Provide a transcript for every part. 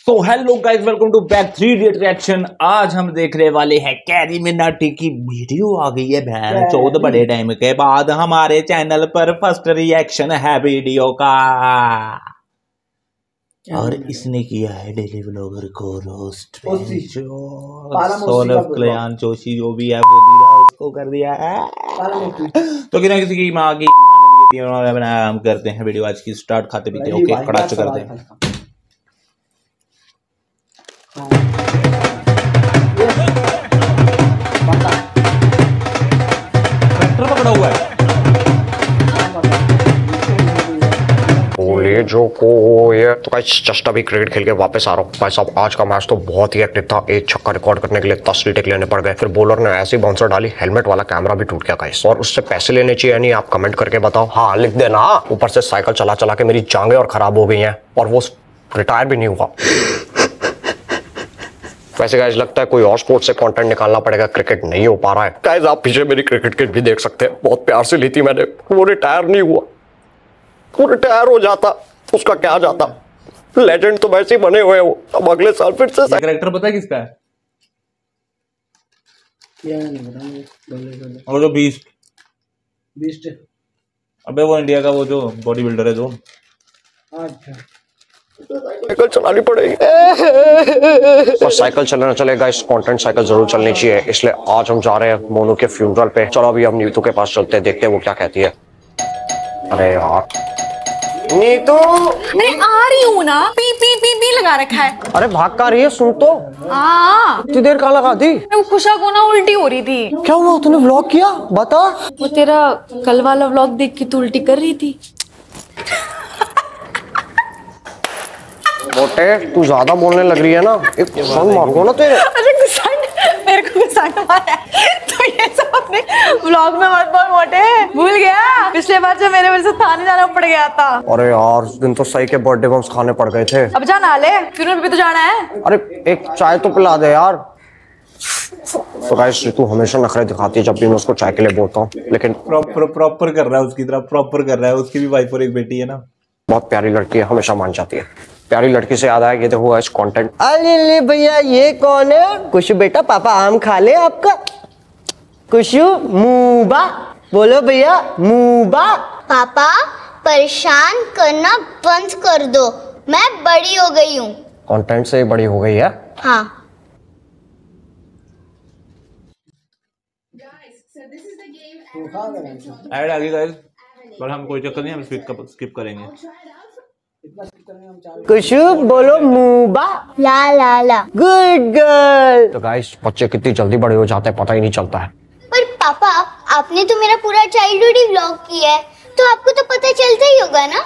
तो hello guys, welcome to back 3 idiot reaction. आज हम देखने वाले हैं कैरी मिनाटी की वीडियो आ गई है बहन 14 बड़े टाइम के बाद हमारे चैनल पर फर्स्ट रिएक्शन है वीडियो का। और इसने किया है डेली व्लॉगर को रोस्ट। सोनम कल्याण जोशी जो भी है वो दीदा उसको कर दिया है। तो किसी किसी की माँ की हम करते हैं वीडियो आज की स्टार्ट। खाते पीते ओके कड़ाच करते हैं। पकड़ा हुआ है जो को ये तो गाइस जस्ट अभी क्रिकेट खेल के वापस आ रहा हूँ। भाई साहब आज का मैच तो बहुत ही एक्टिव था। एक छक्का रिकॉर्ड करने के लिए 10 रीटेक लेने पड़ गए। फिर बॉलर ने ऐसी बाउंसर डाली, हेलमेट वाला कैमरा भी टूट गया गाइस। और उससे पैसे लेने चाहिए नहीं, आप कमेंट करके बताओ। हाँ लिख देना। ऊपर से साइकिल चला चला के मेरी जांघें और खराब हो गई हैं और वो रिटायर भी नहीं हुआ। वैसे गाइस लगता है कोई और स्पोर्ट्स से कंटेंट निकालना पड़ेगा, क्रिकेट नहीं हो पा रहा है। गाइस आप पीछे मेरी क्रिकेट किट भी देख सकते हैं, बहुत प्यार से ली थी मैंने। वो रिटायर नहीं हुआ, वो रिटायर हो जाता उसका क्या जाता। लेजेंड तो वैसे ही बने हुए वो, अब अगले साल फिर से। कैरेक्टर पता है किसका है? और जो बीस्ट अबे वो इंडिया का वो जो बॉडी बिल्डर है जो। अच्छा साइकिल चलानी पड़ेगी और साइकिल चलना चलेगा। इस कंटेंट साइकिल जरूर चलनी चाहिए, इसलिए आज हम जा रहे हैं मोनू के फ्यूनरल पे। चलो अभी हम नीतू के पास चलते हैं, देखते हैं वो क्या कहती है। अरे यार नीतू, मैं आ रही हूँ ना। पी पी पी पी लगा रखा है। अरे भाग का रही है, सुन तो। इतनी देर कहाँ लगा दी? वो खुशा को ना उल्टी हो रही थी। क्या हुआ, तूने व्लॉग किया? बता। वो तेरा कल वाला व्लॉग देख के तू उल्टी कर रही थी। मोटे तू ज्यादा बोलने लग रही है ना, एक सन मारूंगा ना तेरे। अरे मेरे को मारा है। तो ये सब अपने व्लॉग में मत बोल मोटे, भूल गया पिछले बार जब मेरे वजह से थाने जाना पड़ गया था। अरे यार उस दिन तो सही के बर्थडे बम्स खाने पड़ गए थे। अब जाना ले, फिर भी तो जाना है। अरे एक चाय तो पिला दे यार। तो गाइस तू हमेशा नखरे दिखाती है जब भी मैं उसको चाय के लिए बोलता हूँ, लेकिन प्रॉपर कर रहा है उसकी तरह, प्रॉपर कर रहा है। उसकी भी वाइफ और एक बेटी है ना, बहुत प्यारी लड़की है, हमेशा मान जाती है। प्यारी लड़की से याद आया, ये देखो इस कंटेंट। अरे भैया ये कौन है? कुशु बेटा पापा आम खा ले आपका। कुशु मूबा बोलो भैया, मूबा। पापा परेशान करना बंद कर दो, मैं बड़ी हो गई हूँ। कंटेंट से बड़ी हो गई है। हाँ ऐड आ गई गाइस, पर हम कोई चक्कर नहीं, हम स्किप करेंगे। कुशु बोलो मूबा। ला ला ला। Good girl. तो गाइस बच्चे कितनी जल्दी बड़े हो जाते हैं पता ही नहीं चलता है। पर पापा आपने तो मेरा पूरा चाइल्डहुड ही व्लॉग किया है, तो आपको तो पता चलता ही होगा ना।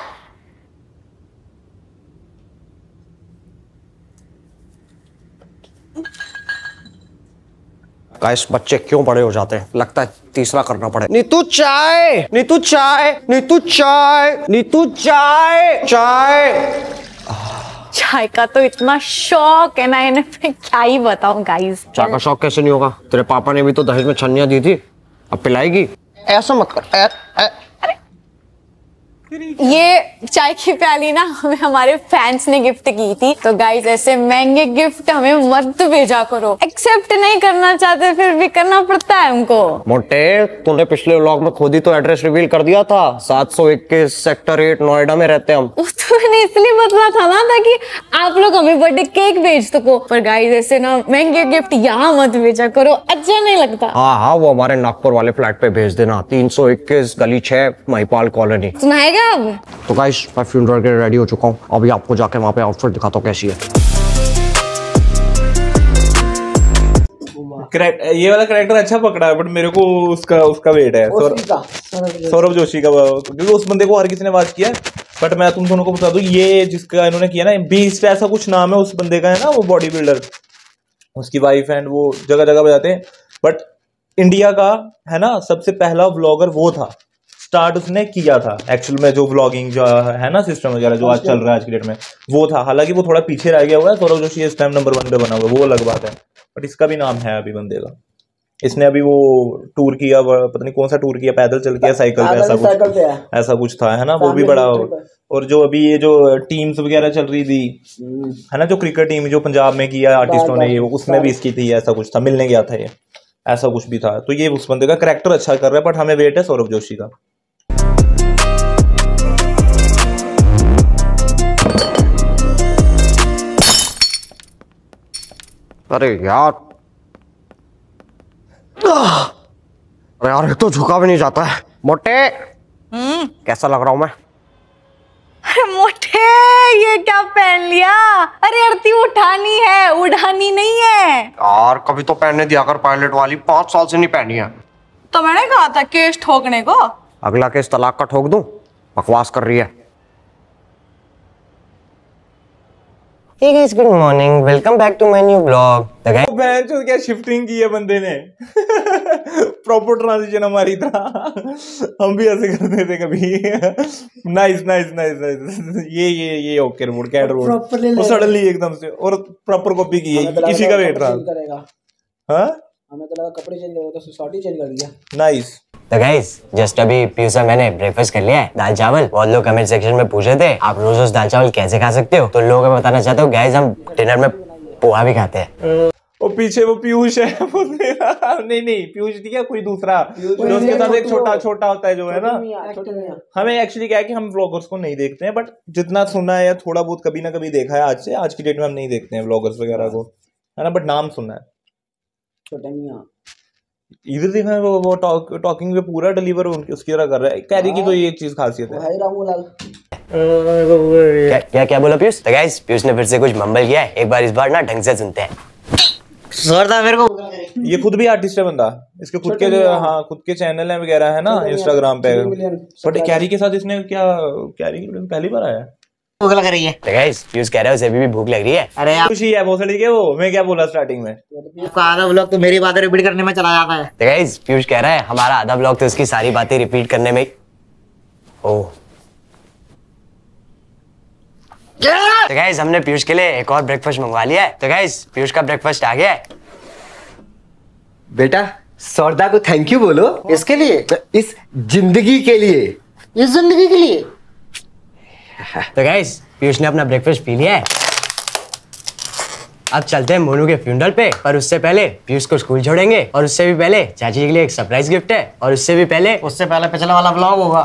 गाइस बच्चे क्यों बड़े हो जाते हैं, लगता है तीसरा करना पड़े। नीतू चाय, नीतू चाय, नीतू चाय, नीतू चाय, चाय। चाय का तो इतना शौक है ना इन्हें, मैं क्या ही बताऊं गाइस। चाय का शौक कैसे नहीं होगा? तेरे पापा ने भी तो दहेज में छन्नियां दी थी, अब पिलाएगी? ऐसा मत कर। ये चाय की प्याली ना हमें हमारे फैंस ने गिफ्ट की थी, तो गाइस ऐसे महंगे गिफ्ट हमें मत भेजा करो। एक्सेप्ट नहीं करना चाहते फिर भी करना पड़ता है हमको। मोटे तूने पिछले व्लॉग में खुद ही तो एड्रेस रिवील कर दिया था। 721 सेक्टर 8 नोएडा में रहते हम। तो मैंने इसलिए बदला था ना ताकि आप लोग हमें बर्थडे केक भेज सको। पर गाइस ऐसे ना महंगे गिफ्ट यहाँ मत भेजा करो, अच्छा नहीं लगता। हाँ वो हमारे नागपुर वाले फ्लैट पे भेज देना, 321 गली 6 महिपाल कॉलोनी। सुनाएगा अब? तो गाइस मैं फ्यूनरल के रेडी हो चुका हूँ, अभी आपको जाके वहाँ पे आउटफिट दिखाता हूँ कैसी है। ये वाला कैरेक्टर अच्छा पकड़ा है, बट मेरे को उसका वेट है सौरभ जोशी का, क्योंकि उस बंदे को हर किसी ने बात किया है। बट मैं तुम दोनों को बता दूं, ये जिसका इन्होंने किया ना, बीस्ट ऐसा कुछ नाम है उस बंदे का, है ना वो बॉडी बिल्डर, उसकी वाइफ एंड वो जगह जगह बजाते हैं। बट इंडिया का है ना सबसे पहला व्लॉगर वो था, स्टार्ट उसने किया था एक्चुअल में, जो व्लॉगिंग जो है ना सिस्टम वगैरह जो आज चल रहा है आज की डेट में, वो था। हालांकि वो थोड़ा पीछे रह गया हुआ है, सौरभ जोशी इस टाइम नंबर 1 पे बना हुआ है, वो अलग बात है। बट इसका भी नाम है अभी बंदे का, इसने अभी वो टूर किया, पता नहीं कौन सा टूर किया, पैदल चल के, साइकिल पे, ऐसा कुछ था, है ना, वो भी बड़ा। और जो अभी ये जो टीम्स वगैरह चल रही थी, है ना, जो क्रिकेट टीम जो पंजाब में किया आर्टिस्टों ने, ये उसमें भी इसकी थी, ऐसा कुछ था, मिलने गया था ये, ऐसा कुछ भी था। तो ये उस बंदे का कैरेक्टर अच्छा कर रहा है, बट हमें वेट है सौरभ जोशी का। अरे यार, अरे यार, एक तो झुका भी नहीं जाता है। मोटे, कैसा लग रहा हूं मैं? अरे मोटे, ये क्या पहन लिया? अरे आरती उठानी है, उड़ानी नहीं है यार। कभी तो पहनने दिया कर पायलट वाली, 5 साल से नहीं पहनी है। तो मैंने कहा था केस ठोकने को। अगला केस तलाक का ठोक दूं? बकवास कर रही है। Hey guys, good morning. Welcome back to my new vlog. क्या शिफ्टिंग की है बंदे ने प्रॉपर ट्रांजिशन हमारी तरह। हम भी ऐसे करते थे कभी। Nice nice nice nice. ये okay remote cat road suddenly एकदम से, और प्रॉपर कॉपी की है, किसी का वेट रहा। हाँ, हमें तो लगा कपड़े चेंज करेगा, तो शॉर्ट ही चेंज कर दिया। नाइस। तो गाइस, जस्ट अभी पीयूष और मैंने ब्रेकफास्ट कर लिया है, दाल चावल। बहुत लोग कमेंट सेक्शन में पूछे थे आप रोज रोज दाल चावल कैसे खा सकते हो, तो लोगों को बताना चाहता हूँ गाइस, हम डिनर में पोहा भी खाते हैं। वो पीछे वो पीयूष है नहीं पीयूष नहीं है, कोई दूसरा जो उसके साथ एक छोटा होता है, जो है ना। हमें एक्चुअली क्या है कि हम व्लॉगर्स को नहीं देखते हैं, बट जितना सुना है या थोड़ा बहुत कभी ना कभी देखा है, आज की डेट में हम नहीं देखते हैं व्लॉगर्स वगैरह को, है ना, बट नाम सुना है। इधर देखा वो टॉकिंग पे पूरा डिलीवर उसकी तरह कर रहा है। कैरी की तो ये एक चीज खासियत है। क्या बोला पीयूष? तो गाइस, पीयूष ने फिर से कुछ मम्बल किया है, एक बार इस बार ना ढंग से सुनते हैं। मेरे को ये खुद भी आर्टिस्ट है बंदा, इसके खुद के खुद के चैनल है वगैरह, है ना, इंस्टाग्राम पे। बट कैरी के साथ इसने कैरी पहली बार आया, भूख लग रही है। तो गाइस, पीयूष कह रहा है उसे अभी भी भूख लग रही है। अरे खुशी है भोसड़ी के, वो मैं क्या बोला स्टार्टिंग में, आधा व्लॉग तो मेरी बातें रिपीट करने में चला जाता है। तो गाइस, पीयूष कह रहा है हमारा आधा व्लॉग तो उसकी सारी बातें रिपीट करने में। ओह, तो गाइस, हमने पीयूष के लिए एक और ब्रेकफास्ट मंगवा लिया है। तो गाइस, पीयूष का ब्रेकफास्ट आ गया है। बेटा, सौरदा को थैंक यू बोलो। इसके लिए? इस जिंदगी के लिए। इस जिंदगी के लिए। तो गाइस, पीयूष ने अपना ब्रेकफास्ट पी लिया है। अब चलते हैं मोनू के फ्यूनरल पे, पर उससे पहले पीयूष को स्कूल छोड़ेंगे, और उससे भी पहले चाची जी के लिए एक सरप्राइज गिफ्ट है, और उससे पहले पिछला वाला व्लॉग होगा।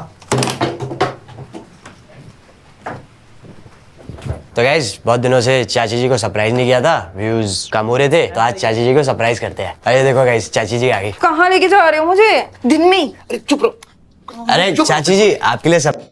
तो गाइस, बहुत दिनों से चाची जी को सरप्राइज नहीं किया था, व्यूज कम हो रहे थे, तो आज चाची जी को सरप्राइज करते हैं। अरे देखो गाइस, चाची जी आ गई। कहाँ लेके जा रहे हो मुझे दिन में? अरे चुप रहो। अरे चाची जी, आपके लिए सब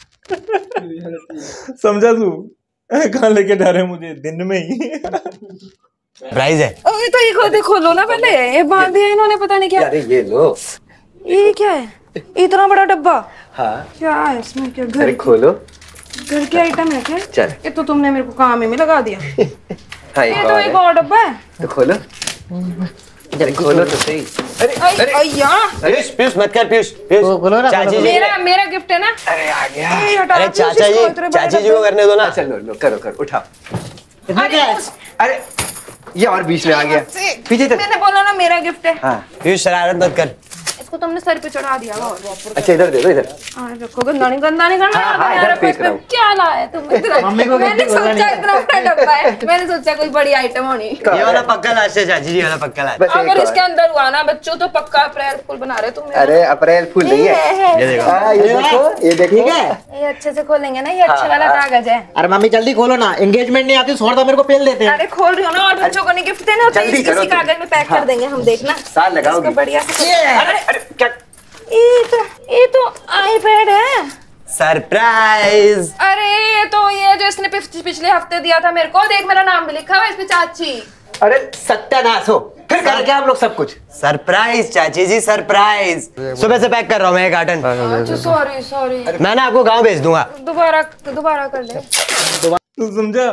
समझा तू? कहाँ लेके जा रहे हैं मुझे दिन में ही सरप्राइज है। अरे तो ये खोलो ना पहले, ये बांध दिया इन्होंने, पता नहीं क्या। अरे ये लो। ये क्या है? इतना बड़ा डब्बा? हाँ। क्या है इसमें? क्या अरे घर खोलो। घर के आइटम है क्या? चल। ये तो तुमने मेरे को काम में लगा दिया। हाँ, ये तो एक और डब्बा है। तो खोलो। अरे खोलो तो सही। अरे यार, पीयूष मत कर, पीयूष बोलो ना। चाची जी, मेरा गिफ्ट है ना। अरे आ गया। अरे चाचा जी को करने दो ना। चलो लो, करो उठाओ। अरे ये और बीच में आ गया। पीछे तक। मैंने बोला ना मेरा गिफ्ट है। हाँ। पीयूष शरारत मत कर। इसको तुमने सर पे चढ़ा दिया। अच्छा इधर दे दो, इधर। रखो, गंदा नहीं करना। हाँ, इधर फेंक रहा हूँ। क्या लाया तुम? मैंने सोचा इतना बड़ा डब्बा है, मैंने सोचा कोई बड़ी आइटम होनी। ये वाला पक्का लास्ट है चाची जी, वाला पक्का लास्ट। अगर इसके अंदर हुआ ना बच्चों, तो पक्का अप्रैल फूल बना रहे तुम। अरे अप्रैल फूल नहीं है। ये देखो, ये देखो। ठीक है, ये अच्छे से खोलेंगे ना, ये अच्छा वाला कागज है। अरे मम्मी जल्दी खोलो ना, एंगेजमेंट नहीं आती, सौरदा मेरे को पेल देते हैं। अरे खोल रही हो ना, और बच्चों को नहीं गिफ्ट देना होता है, जल्दी करो इसी कागज में पैक कर देंगे हम, देखना। साल लगाओगी। बढ़िया से। अरे क्या? ये तो आईपैड है। सरप्राइज। अरे ये जो इसने पिछले हफ्ते दिया था मेरे को, देख मेरा नाम भी लिखा हुआ है इसमें, चाची। अरे सत्यानाश हो, फिर कर क्या हम लोग सब कुछ। सरप्राइज चाची जी, सरप्राइज। सुबह से पैक कर रहा हूँ मैं एक कार्टन। अच्छा सॉरी। मैं ना आपको गाँव भेज दूंगा। दोबारा कर ले। तू समझा?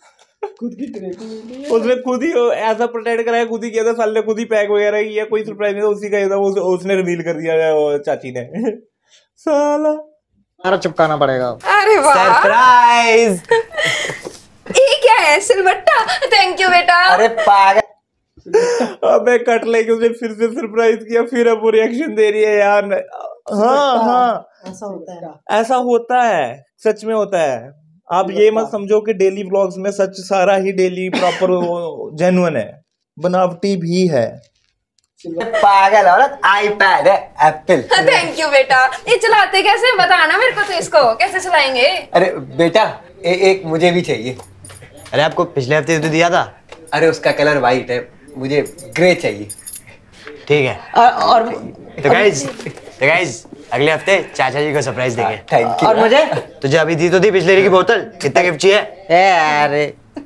उसने खुद ही ऐसा प्रोटेक्ट कराया, खुद ही किया था, साले खुद ही पैक वगैरह किया, कोई सरप्राइज नहीं था, उसी का था, उसने रिवील कर दिया चाची ने। साला सारा चिपकाना पड़ेगा। अरे वाह, सरप्राइज। ये क्या है? सिलबट्टा। थैंक यू बेटा। अरे पागल, अबे कट लेके उसे फिर से सरप्राइज किया, फिर अब वो रिएक्शन दे रही है यार। हाँ, ऐसा होता है, सच में होता है। आप ये मत समझो कि डेली व्लॉग्स में सच सारा ही डेली प्रॉपर जेन्युइन है, बनावटी भी है। पागल औरत, आईपैड है, एप्पल। थैंक यू बेटा। ये चलाते कैसे, बताना मेरे को तो, इसको कैसे चलाएंगे? अरे बेटा एक मुझे भी चाहिए। अरे आपको पिछले हफ्ते तो दिया था। अरे उसका कलर वाइट है, मुझे ग्रे चाहिए। ठीक है। और तो गाइस अगले हफ्ते चाचा जी को सरप्राइज देंगे। Thank you. और मुझे तुझे अभी दी तो थी बिस्लेरी की बोतल, कितना गिफ्ट चाहिए? अरे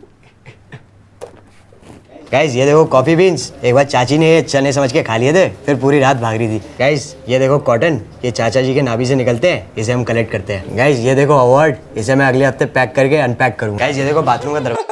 गाइस ये देखो कॉफी बीन्स, एक बार चाची ने ये चने समझ के खा लिए थे, फिर पूरी रात भाग रही थी। गाइस ये देखो कॉटन, ये चाचा जी के नाभि से निकलते हैं, इसे हम कलेक्ट करते हैं। गाइस ये देखो अवार्ड, इसे मैं अगले हफ्ते पैक करके अनपैक करूंगा। गाइस ये देखो बाथरूम का दरवाजा।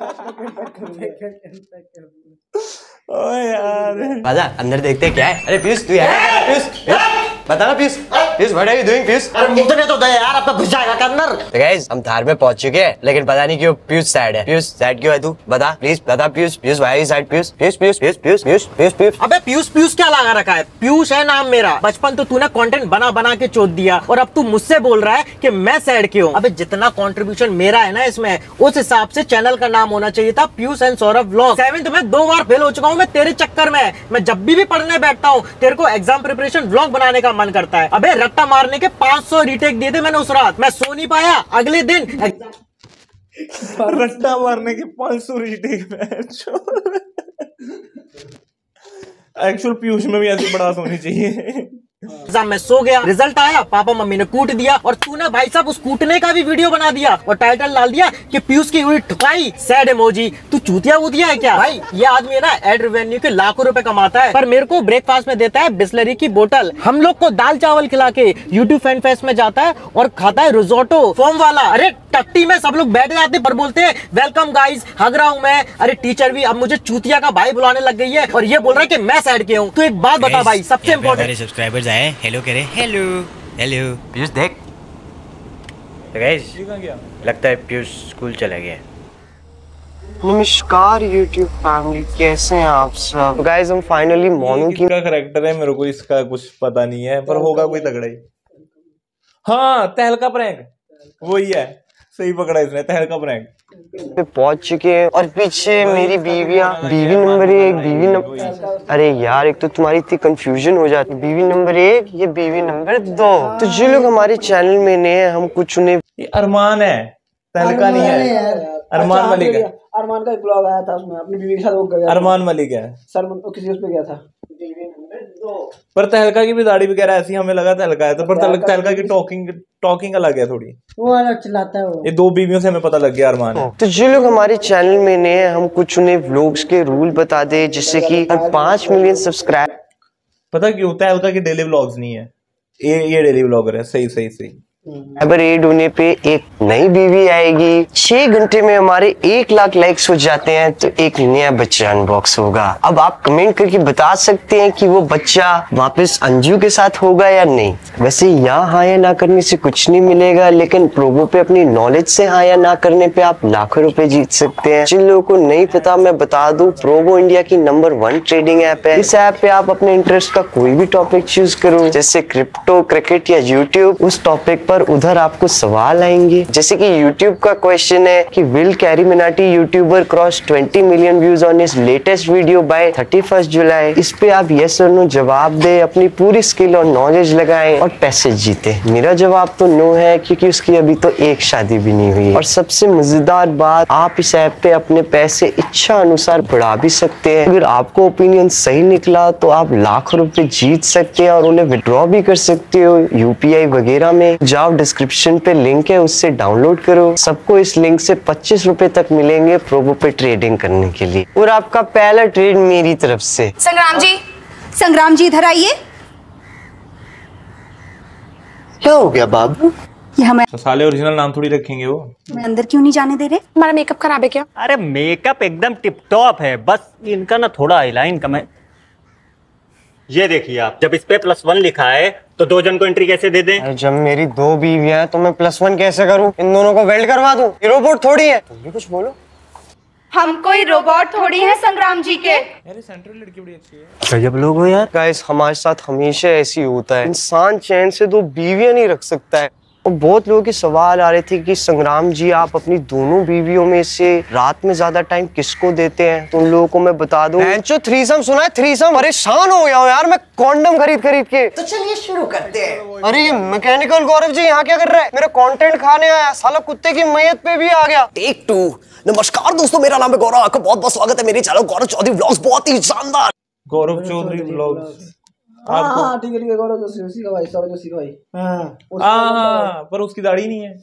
ओए यार, अंदर देखते हैं क्या है। अरे पीयूष तू है? पीयूष बता ना Piyush, what are you doing Piyush? अरे मुझे तो दे यार, अब तो घुस जाएगा के अंदर। तो गाइस हम धार में पहुंच चुके हैं, लेकिन पता नहीं क्यों पीयूष सैड है। पीयूष सैड क्यों है तू? बता प्लीज बता Piyush. Piyush why are you sad? Piyush Piyush Piyush Piyush Piyush Piyush Piyush Piyush. अबे पीयूष क्या लगा रखा है? पीयूष है नाम मेरा। बचपन तो तूने कंटेंट बना बना के चोद दिया, और अब तू मुझसे बोल रहा है कि मैं सैड क्यों? अबे जितना कंट्रीब्यूशन मेरा है ना इसमें, उस हिसाब से चैनल का नाम होना चाहिए था Piyush and Saurabh vlog. 7th में 2 बार फेल हो चुका हूँ मैं तेरे चक्कर में। मैं जब भी पढ़ने बैठता हूँ तेरे को एग्जाम प्रिपरेशन व्लॉग बनाने का मन करता है। अबे रट्टा मारने के 500 रीटेक दिए थे मैंने उस रात, मैं सो नहीं पाया। अगले दिन रट्टा मारने के 500 रीटेक। एक्चुअल पीयूष में भी ऐसी बड़ा होनी चाहिए। एग्जाम में सो गया, रिजल्ट आया, पापा मम्मी ने कूट दिया, और तूने भाई साहब उस कूटने का भी वीडियो बना दिया और टाइटल डाल दिया कि पीयूष की हुई ठुकाई, सैड इमोजी। तू चूतिया वूतिया है क्या? भाई ये आदमी है ना एड रेवेन्यू के लाखों रुपए कमाता है, पर मेरे को ब्रेकफास्ट में देता है बिस्लरी की बोतल। हम लोग को दाल चावल खिला के यूट्यूब फैन फेस्ट में जाता है और खाता है रिजोटो फोम वाला। अरे टट्टी में सब लोग बैठ जाते पर बोलते हैं वेलकम गाइस, हग रहा हूँ मैं। अरे टीचर भी अब मुझे चूतिया का भाई बुलाने लग गई है, और ये बोल रहा है कि मैं सैड के हूँ। तो एक बात बता भाई, सबसे इम्पोर्टेंट, सब्सक्राइबर्स आए, हेलो करे, हेलो हेलो। पीयूष देख, तो गाइस लगता है पीयूष स्कूल चला गया। नमस्कार यूट्यूब फैमिली, कैसे हैं आप सब? गाइस हम फाइनली मोनू की का करेक्टर है, मेरे को इसका कुछ पता नहीं है, पर होगा कोई तगड़ा ही। हाँ, तहलका प्रैंक वही है, सही पकड़ा इसने, तहलका प्रैंक पे पहुंच चुके हैं। और पीछे मेरी बीवियां, बीवी नंबर 1, बीवी नंबर, अरे यार एक तो तुम्हारी इतनी कंफ्यूजन हो जाती है। बीवी नंबर 1, ये बीवी नंबर 2। तो जो लोग हमारे चैनल में नए हैं, हम कुछ उन्हें, ये अरमान है, तहलका नहीं है। अरमान मलिक है। अरमान का एक ब्लॉग आया था, उसमें अपनी बीवी के साथ वो गया। अरमान मलिक है सर, किसी उस पे गया था। पर तहलका की भी दाढ़ी वगैरह ऐसी हमें लगा तहलका है, तो पर तहलका की टॉकिंग अलग है थोड़ी, वो अलग चिल्लाता है वो। ये 2 बीवियों से हमें पता लग गया अरमान है। तो जो लोग हमारे चैनल में नए हैं, हम कुछ उन्हें व्लॉग्स के रूल बता दे, जिससे कि 5 मिलियन सब्सक्राइब। पता क्यों? तहलका की डेली व्लॉग्स नहीं है, ये डेली व्लॉगर है। सही सही सही। सब्सक्राइबर एड होने पे एक नई बीवी आएगी। 6 घंटे में हमारे 1 लाख लाइक्स हो जाते हैं तो एक नया बच्चा अनबॉक्स होगा। अब आप कमेंट करके बता सकते हैं कि वो बच्चा वापस अंजू के साथ होगा या नहीं। वैसे यहाँ हाँ या ना करने से कुछ नहीं मिलेगा, लेकिन प्रोबो पे अपनी नॉलेज से हाँ या ना करने पे आप लाखों रुपए जीत सकते हैं। जिन लोगों को नहीं पता मैं बता दूं, प्रोबो इंडिया की नंबर 1 ट्रेडिंग ऐप है। इस ऐप पे आप अपने इंटरेस्ट का कोई भी टॉपिक चूज करो, जैसे क्रिप्टो, क्रिकेट या यूट्यूब। उस टॉपिक पर उधर आपको सवाल आएंगे, जैसे कि यूट्यूब का क्वेश्चन है कि will Carry Minati YouTuber cross 20 million views on his latest video by 31 July. इस पे आप यस और नो जवाब दे, अपनी पूरी स्किल और नॉलेज लगाएं और पैसे जीते। मेरा जवाब तो नो है, क्योंकि उसकी अभी तो एक शादी भी नहीं हुई है। और सबसे मजेदार बात, आप इस ऐप पे अपने पैसे इच्छा अनुसार बढ़ा भी सकते हैं। अगर आपको ओपिनियन सही निकला तो आप लाखों रुपए जीत सकते हैं और उन्हें विड्रॉ भी कर सकते हो यूपीआई वगैरह में। जाओ डिस्क्रिप्शन पे लिंक है, उससे डाउनलोड करो। सबको इस लिंक से 25 रुपए तक मिलेंगे प्रोबो पे ट्रेडिंग करने के लिए। और आपका पहला ट्रेड मेरी तरफ से। संग्राम जी इधर आइए। क्या हो गया बाबू? ये हमें तो साले ओरिजिनल नाम थोड़ी रखेंगे वो। मैं अंदर क्यों नहीं जाने दे रहे? हमारा मेकअप खराब है क्या? अरे मेकअप एकदम टिप टॉप है, बस इनका ना थोड़ा आईलाइन कम है। ये देखिए आप, जब इस पे +1 लिखा है तो 2 जन को एंट्री कैसे दे दें? जब मेरी 2 बीवियां हैं तो मैं +1 कैसे करूं? इन दोनों को वेल्ड करवा दूं? ये रोबोट थोड़ी है। तुम भी कुछ बोलो। हम कोई रोबोट थोड़ी है संग्राम जी के। अरे सेंट्रल लड़की बड़ी अच्छी है। गजब लोग हो यार। गाइस हमारे साथ हमेशा ऐसी होता है, इंसान चैन से 2 बीवियां नहीं रख सकता है। और बहुत लोगों के सवाल आ रहे थे कि संग्राम जी आप अपनी दोनों बीवियों में से रात में ज्यादा टाइम किसको देते हैं? तो उन लोगों को मैं बता दूं, थ्रीसम सुना है? थ्रीसम परेशान हो गया हूं यार मैं कॉन्डम खरीद के। तो चलिए शुरू करते हैं। अरे ये मैकेनिकल गौरव जी यहाँ क्या कर रहे हैं? मेरा कंटेंट खाने आया, साला कुत्ते की मैयत पे भी आ गया। टेक 2। नमस्कार दोस्तों, मेरा नाम है गौरव, आपका बहुत बहुत स्वागत है मेरे चैनल गौरव चौधरी व्लॉग्स। बहुत ही शानदार गौरव चौधरी व्लॉग्स। हाँ ठीक है, गौरव जोशी का भाई, सौरभ जोशी का भाई। हाँ पर उसकी दाढ़ी नहीं है।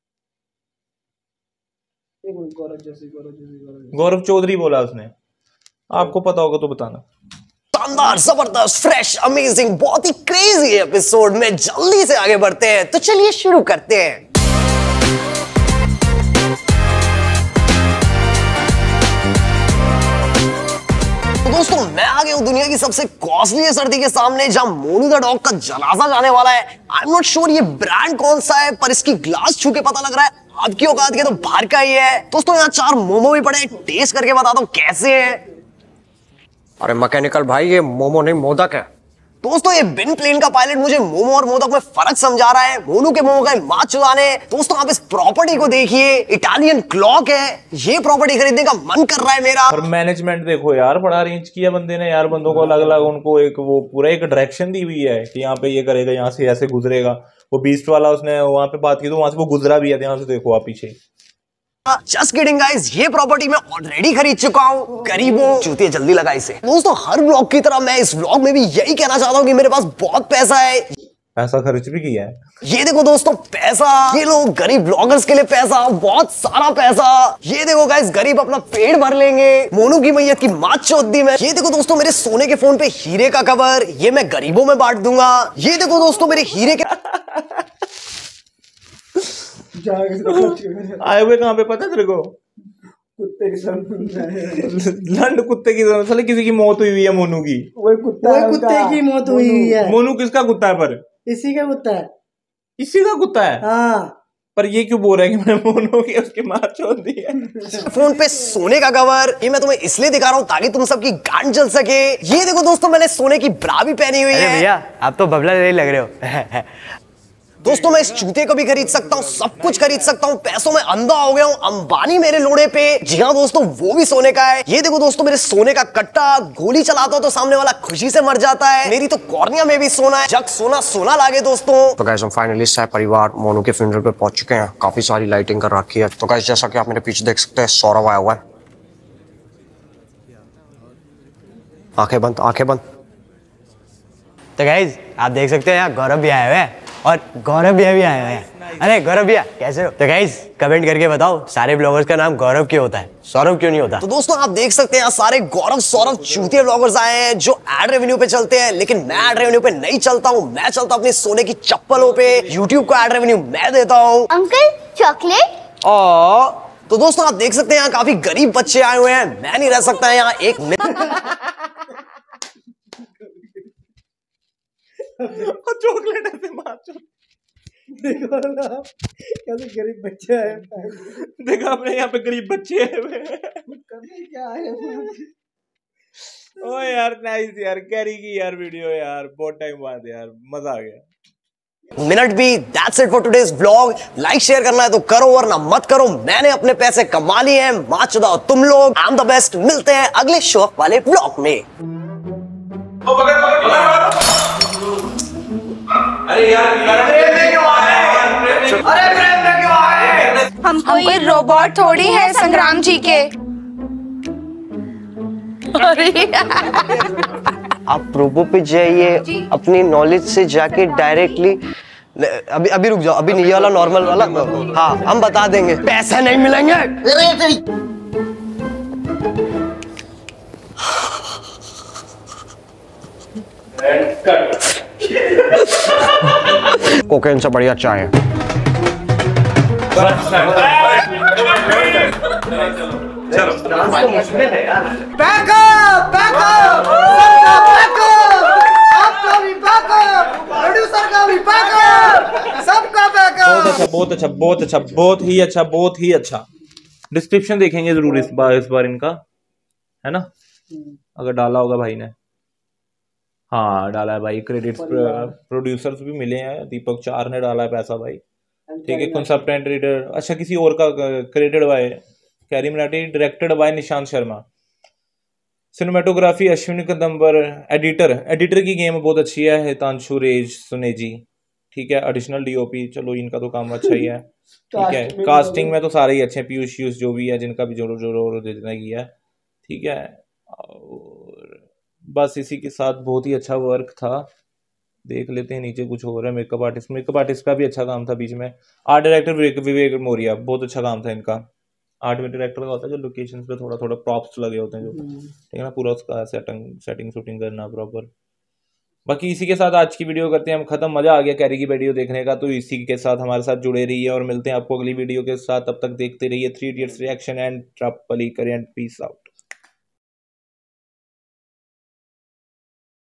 गौरव चौधरी बोला उसने, आपको पता होगा तो बताना। शानदार, जबरदस्त, फ्रेश, अमेजिंग, बहुत ही क्रेजी एपिसोड में जल्दी से आगे बढ़ते हैं। तो चलिए शुरू करते हैं। दोस्तों मैं आ गया हूं दुनिया की सबसे कॉस्टली सर्दी के सामने, जहां मोनू द डॉग का जनाजा जाने वाला है। आई एम नॉट श्योर ये ब्रांड कौन सा है, पर इसकी ग्लास छू के पता लग रहा है आपकी औकात के तो बाहर का ही है। दोस्तों यहाँ 4 मोमो भी पड़े, टेस्ट करके बताता हूँ कैसे है। अरे मैकेनिकल भाई, ये मोमो नहीं मोदक है। दोस्तों ये बिन प्लेन का पायलट मुझे मोमो और मोदक में फर्क समझा रहा है। मोनू के मोमो का माँ चुराने। दोस्तों आप इस प्रॉपर्टी को देखिए, इटालियन क्लॉक है। ये प्रॉपर्टी खरीदने का मन कर रहा है मेरा। और मैनेजमेंट देखो यार, बड़ा अरेंज किया बंदे ने यार। बंदों को अलग अलग उनको एक वो पूरा एक डायरेक्शन दी हुई है कि यहाँ पे ये करेगा, यहाँ से ऐसे गुजरेगा। वो बीस्ट वाला उसने वहां पे बात की तो वहां से वो गुजरा भी है। यहाँ से देखो आप पीछे। जस्ट किडिंग गाइस, ये प्रॉपर्टी मैं ऑलरेडी खरीद चुका हूँ। गरीबों चूतिया जल्दी लगा इसे। दोस्तों हर व्लॉग की तरह मैं इस व्लॉग में भी यही कहना चाहता हूँ कि मेरे पास बहुत पैसा है। पैसा खर्च भी किया है। ये देखो दोस्तों पैसा, ये लोग गरीब ब्लॉगर्स के लिए पैसा, बहुत सारा पैसा। ये देखो गाइस, गरीब अपना पेट भर लेंगे। मोनू की मैयत की माँ चौथ दी मैं। ये देखो दोस्तों मेरे सोने के फोन पे हीरे का कवर, ये मैं गरीबों में बांट दूंगा। ये देखो दोस्तों मेरे हीरे के आए हुए कहाँ पे पता है तेरे को? कुत्ते की लंड कुत्ते की साले किसी की मौत हुई है मोनू की। वही कुत्ते की मौत हुई है। मोनू किसका कुत्ता है? पर इसी का कुत्ता है। इसी का कुत्ता है? हाँ। पर ये क्यों बोल रहा है कि मैंने मोनू की उसकी माँ छोड़ दी है? फोन पे सोने का कवर, ये मैं तुम्हें इसलिए दिखा रहा हूँ ताकि तुम सबकी गांड जल सके। ये देखो दोस्तों मैंने सोने की ब्रा भी पहनी हुई है। भैया आप तो बबला नहीं लग रहे हो। दोस्तों मैं इस जूते को भी खरीद सकता हूँ, सब कुछ खरीद सकता हूँ। पैसों में अंधा हो गया हूँ। अंबानी मेरे लोड़े पे। जी हाँ दोस्तों, वो भी सोने का है। ये देखो दोस्तों मेरे सोने का कट्टा, गोली चलाता हूँ तो सामने वाला खुशी से मर जाता है। मेरी तो कॉर्निया में भी सोना है। जग सोना सोना लागे दोस्तों। तो गाइस हम फाइनली सह परिवार मोनू के फ्यूनरल पे पहुंच चुके हैं। काफी सारी लाइटिंग कर रखी है। तो गाइस जैसा कि आप मेरे पीछे देख सकते हैं, सौरभ आया हुआ है। आंखें बंद, आंखें बंद। तो गाइस आप देख सकते हैं यहाँ गौरव भी आए हुए हैं और गौरव भैया भी आए हुए हैं। अरे गौरव भैया कैसे हो? तो गाइस कमेंट करके बताओ सारे ब्लॉगर्स का नाम गौरव क्यों होता है, सौरभ क्यों नहीं होता? तो दोस्तों आप देख सकते हैं यहाँ सारे गौरव सौरभ चूतिया ब्लॉगर्स आए हैं जो एड रेवेन्यू पे चलते हैं। लेकिन मैं एड रेवेन्यू पे नहीं चलता हूँ, मैं चलता हूँ अपनी सोने की चप्पलों पे। यूट्यूब को एड रेवेन्यू मैं देता हूँ। Uncle chocolate. तो दोस्तों आप देख सकते हैं यहाँ काफी गरीब बच्चे आए हुए हैं। मैं नहीं रह सकता यहाँ एक चॉकलेट ऐसे मार। देखो ना कैसे गरीब बच्चे आए। देखा आपने यहाँ पे गरीब बच्चे आए हुए करने क्या आए? ओ यार नाइस यार, कैरी की यार वीडियो यार, बहुत टाइम बाद यार, मजा आ गया। मिनट भी। That's it for today's vlog. Like share करना है तो करो वरना मत करो। मैंने अपने पैसे कमा लिए हैं, मां चुदाओ तुम लोग। I am the best. मिलते हैं अगले शौक वाले व्लॉग में। अरे यार हम कोई रोबोट थोड़ी है संग्राम जी के। आप प्रोबो पे जाइए, अपनी नॉलेज से जाके डायरेक्टली। अभी रुक जाओ, अभी नहीं वाला नॉर्मल वाला। हाँ हम बता देंगे, पैसे नहीं मिलेंगे। कोकेन से बढ़िया चाय है। बहुत अच्छा, बहुत अच्छा, बहुत अच्छा, बहुत ही अच्छा, बहुत ही अच्छा। डिस्क्रिप्शन देखेंगे जरूर इस बार इनका, है ना, अगर डाला होगा भाई ने। हाँ डाला है भाई, क्रेडिट्स प्रोड्यूसर्स भी मिले हैं, दीपक 4 ने डाला है पैसा भाई, ठीक है। कंसल्टेंट रीडर, अच्छा किसी और का credited by Carry Marathi, directed by Nishant Sharma, cinematography Ashwini Kadambar, editor की गेम बहुत अच्छी है हितांशु रेज सुनेजी, ठीक है। एडिशनल डीओपी, चलो इनका तो काम अच्छा ही है, ठीक है। कास्टिंग में तो सारे ही अच्छे हैं, पीयूष जो भी है, जिनका भी जो जितना किया है, ठीक है। और बस इसी के साथ बहुत ही अच्छा वर्क था। देख लेते हैं नीचे कुछ हो रहा है। मेकअप आर्टिस्ट का भी अच्छा काम था बीच में। आर्ट डायरेक्टर विवेक मौर्य, बहुत अच्छा काम था इनका। आर्ट में डायरेक्टर का होता है जो लोकेशंस पे थोड़ा थोड़ा प्रॉप्स लगे होते हैं जो, ठीक है ना, पूरा उसका सेटिंग शूटिंग करना प्रॉपर। बाकी इसी के साथ आज की वीडियो करते हैं हम खत्म। मजा आ गया कैरी की वीडियो देखने का, तो इसी के साथ हमारे साथ जुड़े रहिए और मिलते हैं आपको अगली वीडियो के साथ। तब तक देखते रहिए 3 इडियट्स रिएक्शन एंड ट्रपली करें एंड पीस आउट।